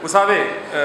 Vous savez,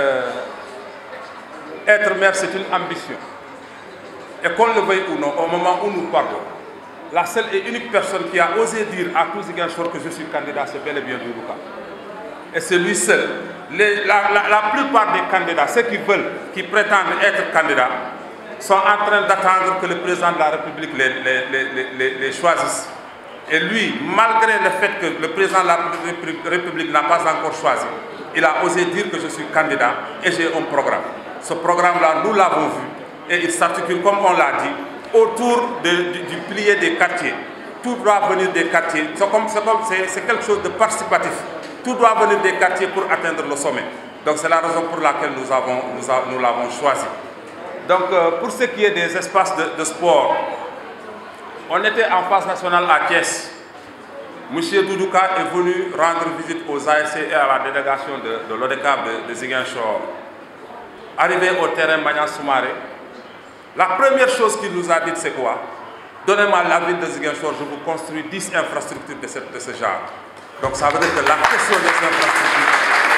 être maire, c'est une ambition. Et qu'on le veuille ou non, au moment où nous parlons, la seule et unique personne qui a osé dire à tous Ziguinchor que je suis candidat, c'est bel et bien Doudou Ka. Et c'est lui seul. La plupart des candidats, ceux qui veulent, qui prétendent être candidats, sont en train d'attendre que le président de la République les choisisse. Et lui, malgré le fait que le président de la République n'a pas encore choisi, il a osé dire que je suis candidat et j'ai un programme. Ce programme-là, nous l'avons vu et il s'articule, comme on l'a dit, autour du pilier des quartiers. Tout doit venir des quartiers. C'est quelque chose de participatif. Tout doit venir des quartiers pour atteindre le sommet. Donc c'est la raison pour laquelle nous l'avons choisi. Donc pour ce qui est des espaces de sport, on était en phase nationale à Thiès. M. Doudou Ka est venu rendre visite aux ASC et à la délégation de l'ODCAV de Ziguinchor. Arrivé au terrain Magnan Soumaré, la première chose qu'il nous a dit, c'est quoi? Donnez-moi la ville de Ziguinchor, je vous construis 10 infrastructures de ce genre. Donc ça veut dire que la question des infrastructures,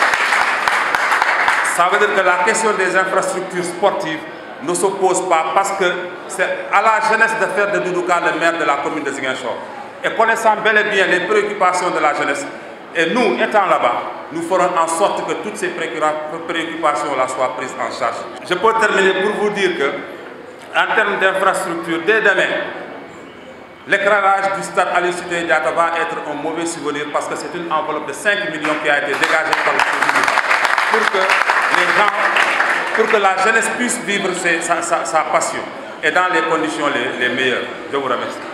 sportives ne s'oppose pas parce que c'est à la jeunesse de faire de Doudou Ka le maire de la commune de Ziguinchor. Et connaissant bel et bien les préoccupations de la jeunesse, et nous, étant là-bas, nous ferons en sorte que toutes ces préoccupations-là soient prises en charge. Je peux terminer pour vous dire que, en termes d'infrastructure, dès demain, l'éclairage du stade Aline Sitoé Diatta va être un mauvais souvenir parce que c'est une enveloppe de 5 millions qui a été dégagée par le président pour que la jeunesse puisse vivre sa passion et dans les conditions les meilleures. Je vous remercie.